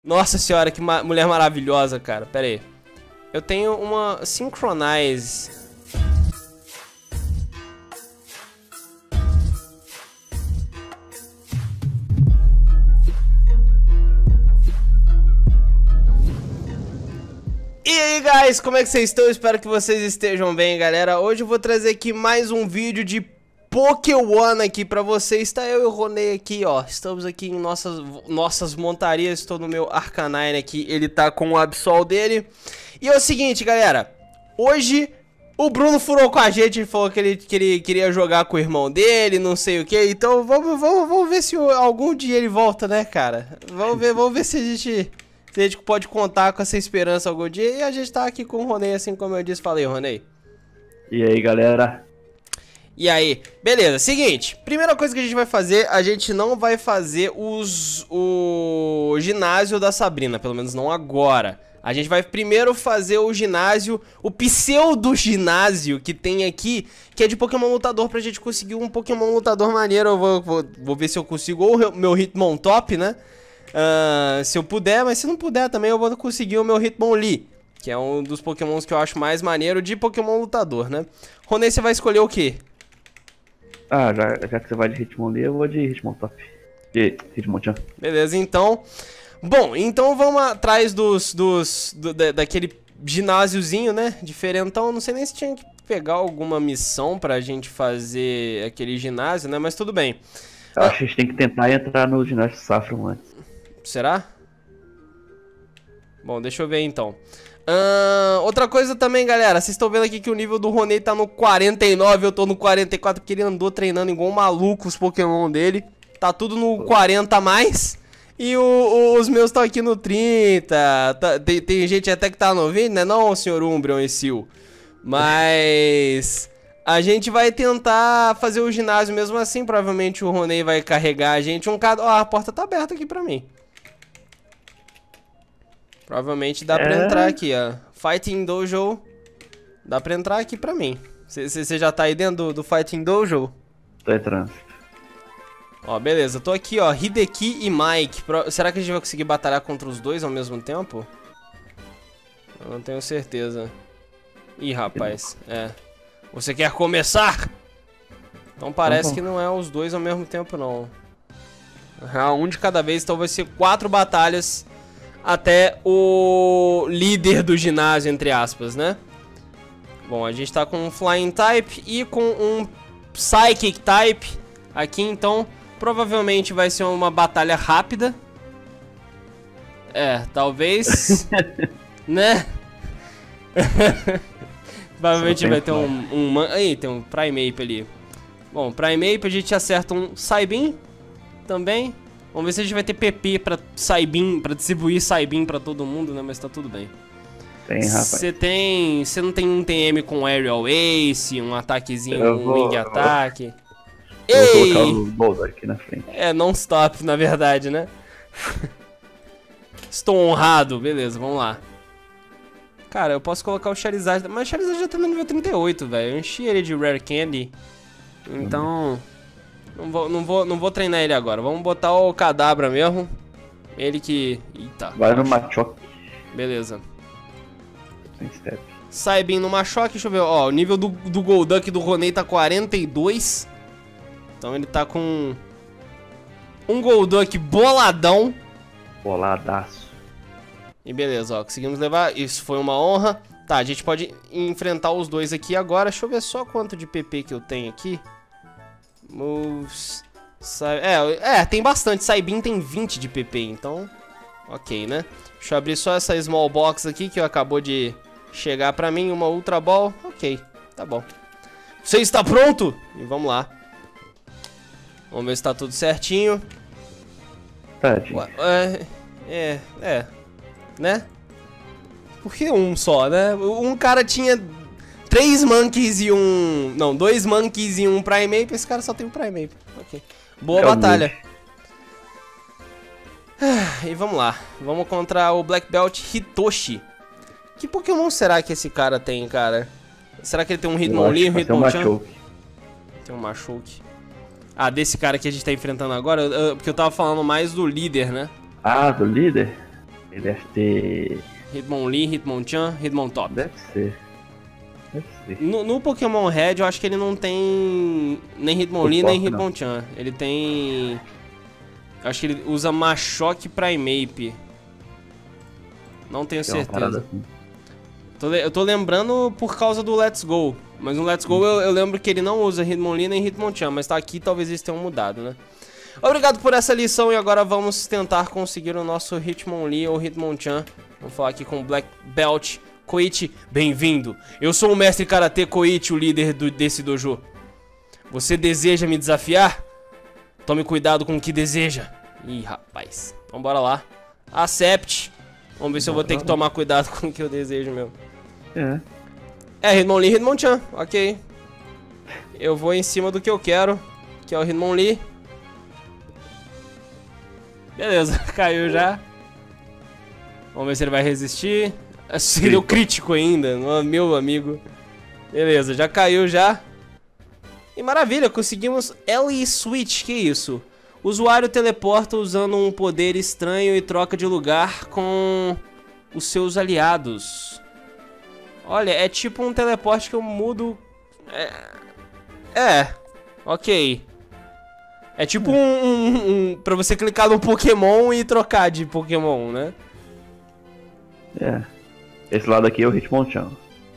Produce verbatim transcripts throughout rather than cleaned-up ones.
Nossa senhora, que ma mulher maravilhosa, cara. Pera aí. Eu tenho uma Synchronize. E aí, guys, como é que vocês estão? Espero que vocês estejam bem, galera. Hoje eu vou trazer aqui mais um vídeo de Pokémon aqui pra vocês. Está eu e o Ronei aqui, ó. Estamos aqui em nossas, nossas montarias. Estou no meu Arcanine aqui. Ele tá com o Absol dele. E é o seguinte, galera. Hoje o Bruno furou com a gente. Ele falou que ele, que ele queria jogar com o irmão dele, não sei o que. Então vamos, vamos, vamos ver se algum dia ele volta, né, cara? Vamos ver, vamos ver se a gente... Se a gente pode contar com essa esperança algum dia. E a gente tá aqui com o Ronei, assim como eu disse. Falei, Ronei. E aí, galera? E aí? Beleza, seguinte. Primeira coisa que a gente vai fazer, a gente não vai fazer os, o ginásio da Sabrina. Pelo menos não agora. A gente vai primeiro fazer o ginásio, o pseudo ginásio que tem aqui, que é de Pokémon lutador, pra gente conseguir um Pokémon lutador maneiro. Eu vou, vou, vou ver se eu consigo, ou o meu Hitmontop, né? Uh, se eu puder, mas se não puder também eu vou conseguir o meu Hitmonlee, que é um dos Pokémons que eu acho mais maneiro de Pokémon lutador, né? Ronei, você vai escolher o quê? Ah, já, já que você vai de Hitmonlee, eu vou de Hitmontop. De Hitmonchan. Beleza, então. Bom, então vamos atrás dos, dos do, da, daquele ginásiozinho, né? Diferentão. Não sei nem se tinha que pegar alguma missão pra gente fazer aquele ginásio, né? Mas tudo bem. Eu acho que a gente tem que tentar entrar no ginásio Saffron antes. Será? Bom, deixa eu ver então. Uh, outra coisa também, galera. Vocês estão vendo aqui que o nível do Ronei tá no quarenta e nove. Eu tô no quarenta e quatro porque ele andou treinando igual um maluco os Pokémon dele. Tá tudo no quarenta a mais. E o, o, os meus estão aqui no trinta. Tá, tem, tem gente até que tá no vinte, né? Não, senhor Umbreon e Sil. Mas... a gente vai tentar fazer o ginásio mesmo assim. Provavelmente o Ronei vai carregar a gente um cada... Ó, a porta tá aberta aqui pra mim. Provavelmente dá é. pra entrar aqui, ó. Fighting Dojo. Dá pra entrar aqui pra mim. Você já tá aí dentro do, do Fighting Dojo? Tô entrando. Ó, beleza. Tô aqui, ó. Hideki e Mike. Pro... Será que a gente vai conseguir batalhar contra os dois ao mesmo tempo? Eu não tenho certeza. Ih, rapaz. É. Você quer começar? Então parece que não é os dois ao mesmo tempo, não. Ah, um de cada vez, então vai ser quatro batalhas até o líder do ginásio, entre aspas, né? Bom, a gente tá com um Flying Type e com um Psychic Type aqui, então provavelmente vai ser uma batalha rápida. É, talvez... né? Provavelmente vai ter um, um... Aí, tem um Primeape ali. Bom, Primeape a gente acerta um Psybeam também. Vamos ver se a gente vai ter P P pra Psybeam, pra distribuir Psybeam pra todo mundo, né? Mas tá tudo bem. Tem, rapaz. Você tem... Você não tem um T M com Aerial Ace, um ataquezinho, eu um vou, Wing Attack? Eu Ei! vou colocar o Boulder aqui na frente. É, non-stop, na verdade, né? Estou honrado. Beleza, vamos lá. Cara, eu posso colocar o Charizard, mas o Charizard já tá no nível trinta e oito, velho. Eu enchi ele de Rare Candy. Então, não vou, não, vou, não vou treinar ele agora. Vamos botar o Kadabra mesmo. Ele que... Eita. Vai no Machoke. Beleza. Sem step. Psybeam no Machoke, deixa eu ver. Ó, o nível do, do Golduck do Ronei tá quarenta e dois. Então ele tá com... um Golduck boladão. Boladaço. E beleza, ó, conseguimos levar, isso foi uma honra. Tá, a gente pode enfrentar os dois aqui agora. Deixa eu ver só quanto de P P que eu tenho aqui. Moves... É, é, tem bastante, Psybeam tem vinte de P P, então... ok, né? Deixa eu abrir só essa Small Box aqui que acabou de chegar pra mim, uma Ultra Ball. Ok, tá bom. Você está pronto? E vamos lá. Vamos ver se tá tudo certinho. Tadinho. É, é, é... né? Por que um só, né? Um cara tinha três Monkeys e um... não, dois Monkeys e um Primeape. Esse cara só tem um Primeape. Ok. Boa Realmente. batalha. Ah, e vamos lá. Vamos contra o Black Belt Hitoshi. Que Pokémon será que esse cara tem, cara? Será que ele tem um Hitmonlee, um Hitmonchan? Tem um Machoke. Ah, desse cara que a gente tá enfrentando agora? Eu, eu, porque eu tava falando mais do líder, né? Ah, do líder? Ele deve ter... Hitmonlee, Hitmonchan, Hitmontop. Deve ser. Deve ser. No, no Pokémon Red, eu acho que ele não tem nem Hitmonlee, nem Hitmonchan. Ele tem... Acho que ele usa Machoke Primeape. Não tenho Tem uma parada certeza. assim. Tô le- eu tô lembrando por causa do Let's Go. Mas no Let's Go eu, eu lembro que ele não usa Hitmonlee nem Hitmonchan. Mas tá aqui, talvez eles tenham mudado, né? Obrigado por essa lição e agora vamos tentar conseguir o nosso Hitmonlee ou Hitmonchan. Vamos falar aqui com o Black Belt. Koichi, bem-vindo. Eu sou o mestre Karatê Koichi, o líder do, desse dojo. Você deseja me desafiar? Tome cuidado com o que deseja. Ih, rapaz. Então bora lá. Accept. Vamos ver se eu vou ter que tomar cuidado com o que eu desejo mesmo. É. É, Hitmonlee e Hitmonchan. Ok. Eu vou em cima do que eu quero, que é o Hitmonlee. Beleza, caiu já. Vamos ver se ele vai resistir. Seria o crítico ainda, meu amigo. Beleza, já caiu já. E maravilha, conseguimos L E Switch, que isso? O usuário teleporta usando um poder estranho e troca de lugar com os seus aliados. Olha, é tipo um teleporte que eu mudo... É, é. Ok. É tipo um, um, um... pra você clicar no Pokémon e trocar de Pokémon, né? É. Esse lado aqui é o Hitmonchan.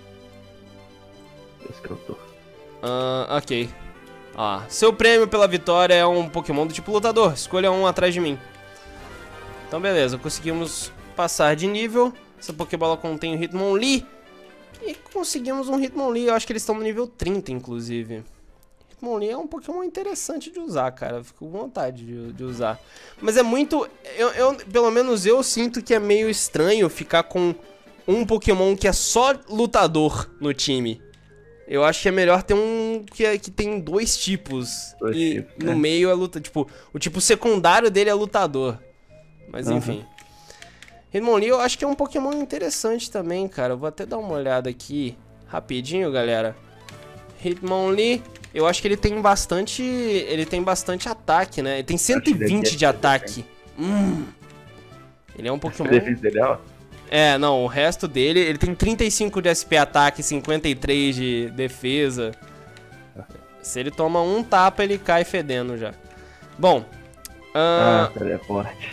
Esse que eu tô. Ah, ok. Ah, seu prêmio pela vitória é um Pokémon do tipo lutador. Escolha um atrás de mim. Então beleza, conseguimos passar de nível. Essa Pokébola contém o Hitmonlee. E conseguimos um Hitmonlee. Eu acho que eles estão no nível trinta, inclusive. Hitmonlee é um Pokémon interessante de usar, cara. Fico com vontade de, de usar. Mas é muito... Eu, eu, pelo menos eu sinto que é meio estranho ficar com um Pokémon que é só lutador no time. Eu acho que é melhor ter um que, é, que tem dois tipos. Dois e tipos, no é. meio é luta. Tipo, o tipo secundário dele é lutador. Mas Uhum. enfim. Hitmonlee eu acho que é um Pokémon interessante também, cara. Eu vou até dar uma olhada aqui rapidinho, galera. Hitmonlee, eu acho que ele tem bastante. Ele tem bastante ataque, né? Ele tem cento e vinte de ataque. Hum. Ele é um Pokémon. Defesa dele, ó. É, não, o resto dele, ele tem trinta e cinco de S P ataque, cinquenta e três de defesa. Se ele toma um tapa, ele cai fedendo já. Bom, Ah, uh, teleporte.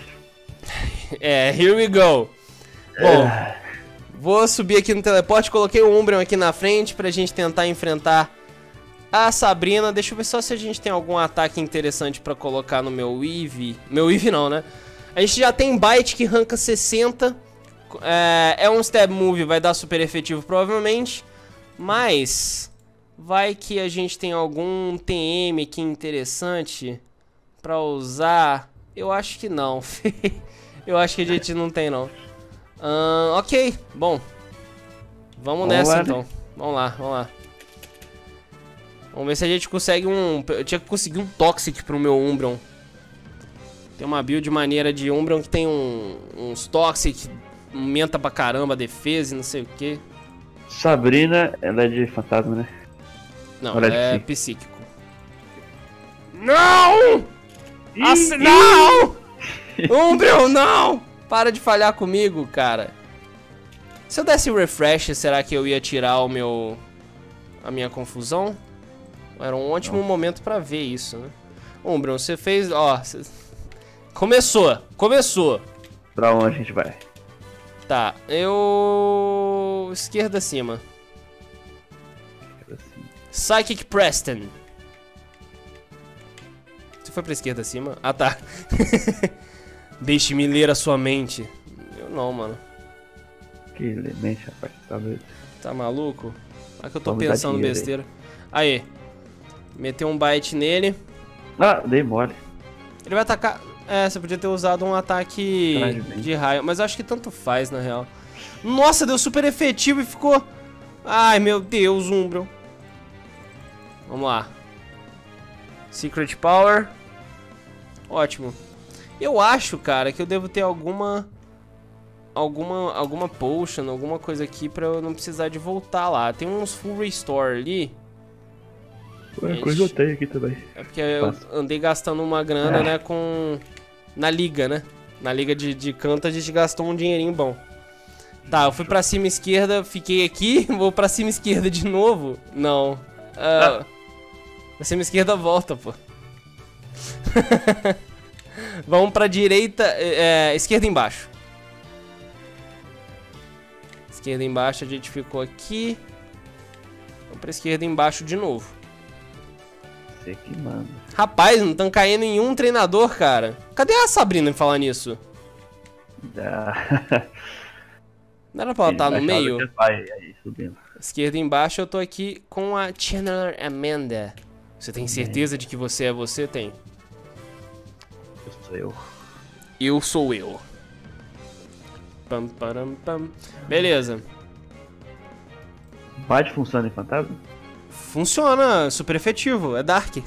é, here we go. Bom, vou subir aqui no teleporte, coloquei o Umbreon aqui na frente pra gente tentar enfrentar a Sabrina. Deixa eu ver só se a gente tem algum ataque interessante pra colocar no meu Eevee. Meu Eevee não, né? A gente já tem Bite que ranca sessenta. É, é um stab move, vai dar super efetivo provavelmente. Mas vai que a gente tem algum T M aqui interessante pra usar. Eu acho que não. Eu acho que a gente não tem não. uh, Ok, bom. Vamos, vamos nessa lá, então né? Vamos lá, vamos lá. Vamos ver se a gente consegue um... Eu tinha que conseguir um Toxic pro meu Umbreon. Tem uma build maneira de Umbreon que tem um, uns Toxic, aumenta pra caramba a defesa e não sei o que. Sabrina, ela é de fantasma, né? Não, ela ela é é psíquico. Não! Ass não! Umbreon, não! Para de falhar comigo, cara. Se eu desse refresh, será que eu ia tirar o meu... a minha confusão? Era um ótimo não. momento pra ver isso, né? Umbreon, você fez... Ó, você... Começou, começou. Pra onde a gente vai? Tá, eu... Esquerda acima. Esquerda acima. Psychic Preston. Você foi pra esquerda acima? Ah, tá. Deixe-me ler a sua mente. Eu não, mano. Que mente, rapaz. Tá, tá maluco? É que eu tô Vamos pensando besteira. Aí. Meteu um bite nele. Ah, dei mole. Ele vai atacar... É, você podia ter usado um ataque de raio. Mas eu acho que tanto faz, na real. Nossa, deu super efetivo e ficou... Ai, meu Deus, Umbreon. Vamos lá. Secret Power. Ótimo. Eu acho, cara, que eu devo ter alguma... Alguma, alguma potion, alguma coisa aqui pra eu não precisar de voltar lá. Tem uns full restore ali. Ué, coisa eu tenho aqui também. É porque eu andei gastando uma grana, é. né, com... Na liga, né? Na liga de, de canto a gente gastou um dinheirinho bom. Tá, eu fui pra cima esquerda, fiquei aqui, vou pra cima esquerda de novo? Não. Uh, ah. Pra cima esquerda volta, pô. Vamos pra direita, é, esquerda embaixo. Esquerda embaixo, a gente ficou aqui. Vamos pra esquerda embaixo de novo. Você que manda. Rapaz, não estão caindo em um treinador, cara. Cadê a Sabrina em falar nisso? Ah. Não era pra ela estar no meio? Vai, aí, subindo. Esquerda embaixo, eu tô aqui com a Chandler Amanda. Você tem certeza de que você é você? Tem. Eu sou eu. Eu sou eu. Pam, param, pam. Beleza. Bate funciona em fantasma? Funciona, super efetivo, é Dark.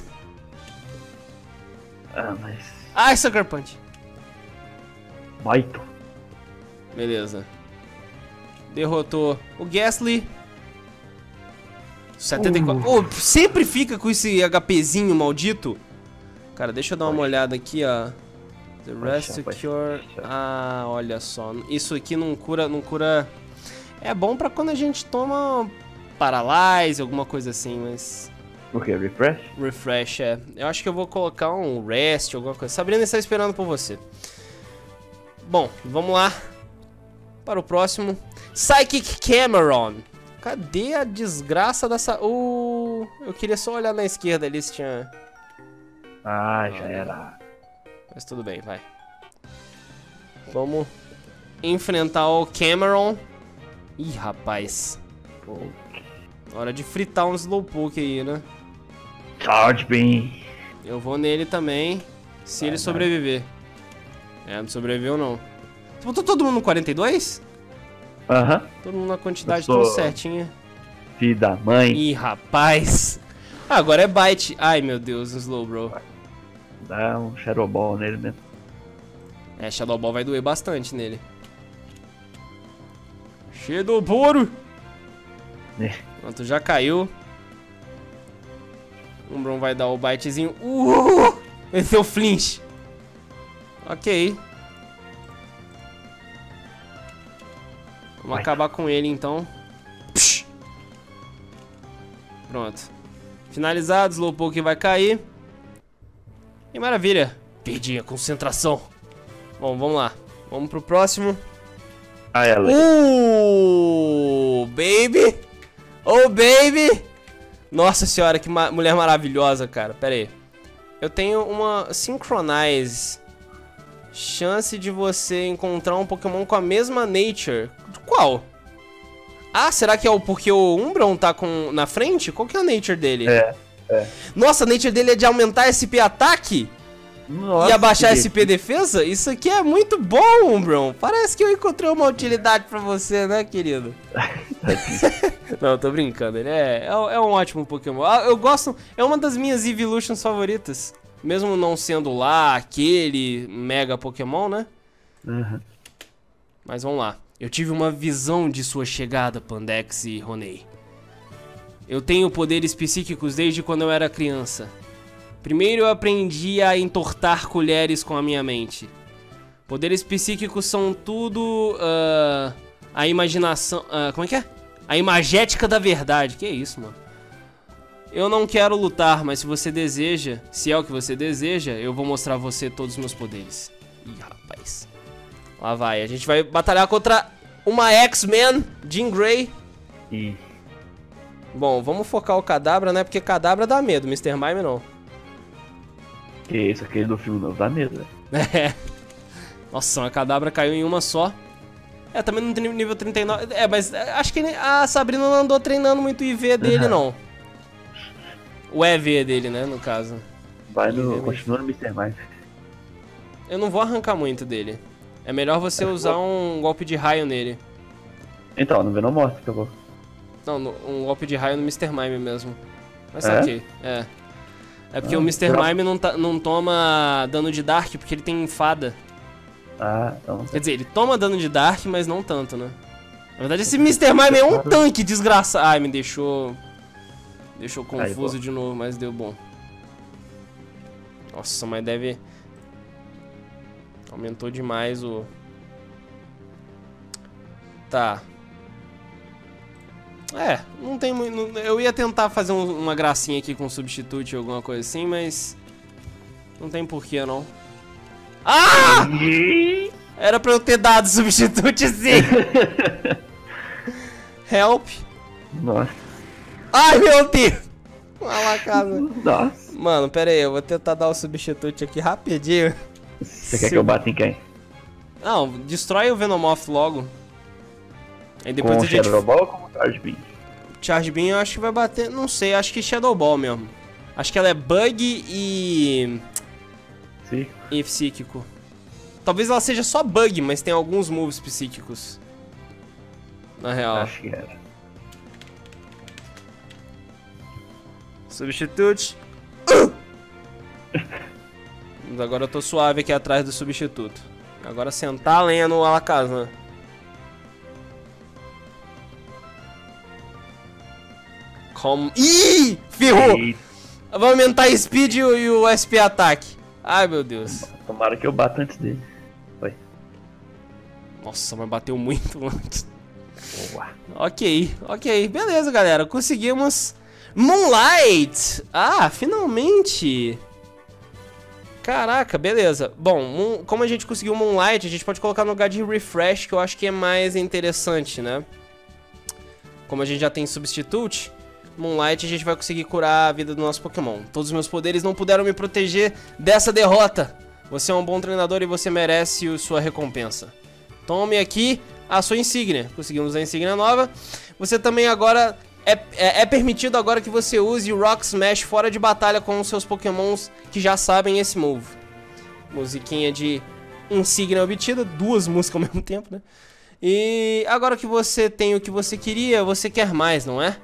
Ah, mas... Ai, Sucker Punch. Baito. Beleza. Derrotou o Ghastly. setenta e quatro. Uh. Oh, sempre fica com esse HPzinho maldito. Cara, deixa eu dar uma olhada aqui, ó. The Rest to Cure. Ah, olha só. Isso aqui não cura, não cura... É bom pra quando a gente toma Paralyze, alguma coisa assim, mas... O que? Refresh? Refresh, é. Eu acho que eu vou colocar um Rest, alguma coisa. Sabrina está esperando por você. Bom, vamos lá. Para o próximo. Psychic Cameron. Cadê a desgraça dessa... Uh, eu queria só olhar na esquerda ali se tinha... Ah, já era. Mas tudo bem, vai. Vamos enfrentar o Cameron. Ih, rapaz. Pô. Hora de fritar um Slowpoke aí, né? Charge Beam. Eu vou nele também, se vai, ele sobreviver. Vai. É, não sobreviveu não. Botou todo mundo no quarenta e dois? Aham. Uh-huh. Todo mundo na quantidade sou... toda certinha. Filho da mãe. Ih, rapaz. Ah, agora é Bite. Ai, meu Deus, um Slowbro. Dá um Shadow Ball nele mesmo. É, Shadow Ball vai doer bastante nele. Shadow Boro. É. Pronto, já caiu. O Umbron vai dar o bitezinho. Uh! Ele deu flinch. Ok. Vamos vai. acabar com ele então. Psh. Pronto. Finalizado, Slowpoke vai cair. E maravilha. Perdi a concentração. Bom, vamos lá. Vamos pro próximo. Ah, ela. Uh, baby. Oh, baby. Nossa senhora, que ma mulher maravilhosa, cara. Pera aí. Eu tenho uma Synchronize. Chance de você encontrar um Pokémon com a mesma Nature. Qual? Ah, será que é o porque o Umbron tá com, na frente? Qual que é a Nature dele? É, é. Nossa, a Nature dele é de aumentar S P ataque? Nossa, e abaixar S P defesa? Isso aqui é muito bom, Umbron. Parece que eu encontrei uma utilidade pra você, né, querido? Não, eu tô brincando. Ele é, é, é um ótimo Pokémon. Eu gosto... É uma das minhas Evolutions favoritas. Mesmo não sendo lá aquele mega Pokémon, né? Uhum. Mas vamos lá. Eu tive uma visão de sua chegada, Pandex e Ronei. Eu tenho poderes psíquicos desde quando eu era criança. Primeiro eu aprendi a entortar colheres com a minha mente. Poderes psíquicos são tudo... Uh, a imaginação... Uh, como é que é? A imagética da verdade. Que é isso, mano? Eu não quero lutar, mas se você deseja... Se é o que você deseja, eu vou mostrar a você todos os meus poderes. Ih, rapaz. Lá vai. A gente vai batalhar contra uma X-Men, Jean Grey. Ih. Bom, vamos focar o Kadabra, né? Porque Kadabra dá medo, mister Mime não. Que isso, aquele do filme não dá medo, né? É. Nossa, a Kadabra caiu em uma só. É, também no nível trinta e nove. É, mas acho que a Sabrina não andou treinando muito o I V dele, uhum. não. O E V dele, né, no caso. Vai no... Continua no mister Mime. Eu não vou arrancar muito dele. É melhor você usar um golpe de raio nele. Então, no Venomoth, acabou. Não, um golpe de raio no mister Mime mesmo. Mas é? ok, é. É porque ah, o mister Mime não, tá, não toma dano de Dark porque ele tem fada. Ah, então... Quer dizer, ele toma dano de Dark, mas não tanto, né? Na verdade, esse mister Mime é um tanque desgraçado. Ai, me deixou... Deixou confuso Aí, de novo, mas deu bom. Nossa, mas deve... Aumentou demais o... Tá. É, não tem muito... Eu ia tentar fazer um, uma gracinha aqui com substitute ou alguma coisa assim, mas... Não tem porquê, não. Ah! Era pra eu ter dado substitute, sim! Help. Nossa. Ai, meu Deus! Vai lá, casa. Nossa. Mano, pera aí, eu vou tentar dar o substitute aqui rapidinho. Você quer que eu bata em quem? Não, destrói o Venomoth logo. Aí depois com a gente... Shadow Ball ou com Charge Beam? Charge Beam eu acho que vai bater... Não sei, acho que Shadow Ball mesmo. Acho que ela é Bug e... Sim. E psíquico. Talvez ela seja só Bug, mas tem alguns moves psíquicos. Na real. Acho que era. Substitute. Uh! Mas agora eu tô suave aqui atrás do substituto. Agora sentar a lenha no Alakazam. Como... Ih! Ferrou! Eita. Vai aumentar a speed e o, e o S P ataque. Ai, meu Deus. Tomara que eu bata antes dele. Foi. Nossa, mas bateu muito antes. Boa. Ok, ok. Beleza, galera. Conseguimos... Moonlight! Ah, finalmente! Caraca, beleza. Bom, Moon... como a gente conseguiu Moonlight, a gente pode colocar no lugar de Refresh, que eu acho que é mais interessante, né? Como a gente já tem Substitute... Moonlight, a gente vai conseguir curar a vida do nosso Pokémon. Todos os meus poderes não puderam me proteger dessa derrota. Você é um bom treinador e você merece a sua recompensa. Tome aqui a sua insígnia. Conseguimos a insígnia nova. Você também agora... É, é, é permitido agora que você use o Rock Smash fora de batalha com os seus Pokémons que já sabem esse move. Musiquinha de insígnia obtida. Duas músicas ao mesmo tempo, né? E agora que você tem o que você queria, você quer mais, não é?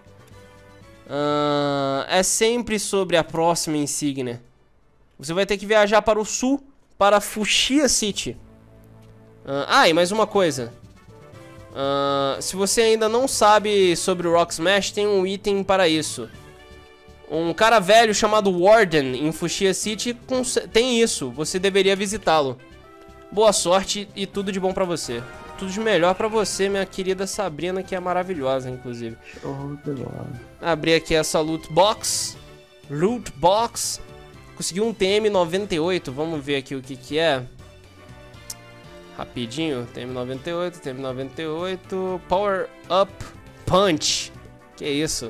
Uh, é sempre sobre a próxima insígnia. Você vai ter que viajar para o sul, para Fuchsia City. uh, Ah, e mais uma coisa. uh, Se você ainda não sabe sobre o Rock Smash, tem um item para isso. Um cara velho chamado Warden em Fuchsia City tem isso. Você deveria visitá-lo. Boa sorte e tudo de bom pra você. Tudo de melhor pra você, minha querida Sabrina, que é maravilhosa, inclusive. Show de bola. Abri aqui essa loot box. Loot box. Consegui um T M noventa e oito. Vamos ver aqui o que que é. Rapidinho. T M noventa e oito, T M noventa e oito. Power Up Punch. Que isso?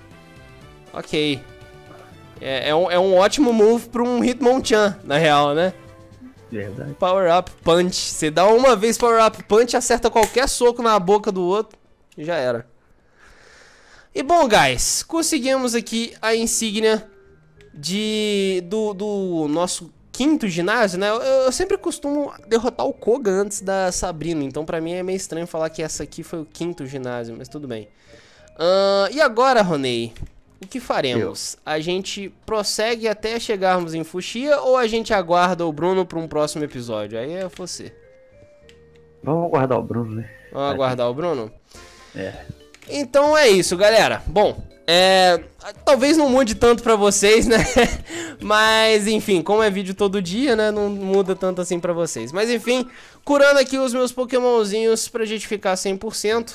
Ok. É, é, um, é um ótimo move pra um Hitmonchan, na real, né? Verdade. Power Up Punch. Você dá uma vez Power Up Punch, acerta qualquer soco na boca do outro e já era. E bom, guys, conseguimos aqui a insígnia de, do, do nosso quinto ginásio, né? Eu, eu sempre costumo derrotar o Koga antes da Sabrina, então pra mim é meio estranho falar que essa aqui foi o quinto ginásio, mas tudo bem. Uh, e agora, Ronei? O que faremos? Eu. A gente prossegue até chegarmos em Fuchsia ou a gente aguarda o Bruno para um próximo episódio? Aí é você. Vamos aguardar o Bruno, né? Vamos aguardar o Bruno? É. Então é isso, galera. Bom, é... talvez não mude tanto pra vocês, né? Mas, enfim, como é vídeo todo dia, né? Não muda tanto assim pra vocês. Mas, enfim, curando aqui os meus Pokémonzinhos pra gente ficar cem por cento.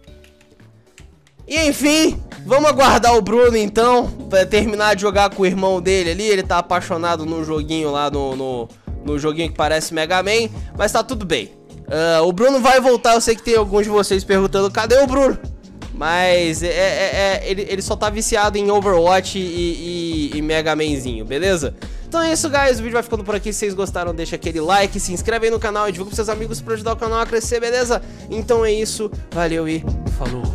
E enfim, vamos aguardar o Bruno então, pra terminar de jogar com o irmão dele ali. Ele tá apaixonado no joguinho lá, no, no, no joguinho que parece Mega Man, mas tá tudo bem. Uh, o Bruno vai voltar, eu sei que tem alguns de vocês perguntando, cadê o Bruno? Mas é, é, é, ele, ele só tá viciado em Overwatch e, e, e Mega Manzinho, beleza? Então é isso, guys, o vídeo vai ficando por aqui. Se vocês gostaram, deixa aquele like, se inscreve aí no canal e divulga pros seus amigos pra ajudar o canal a crescer, beleza? Então é isso, valeu e falou!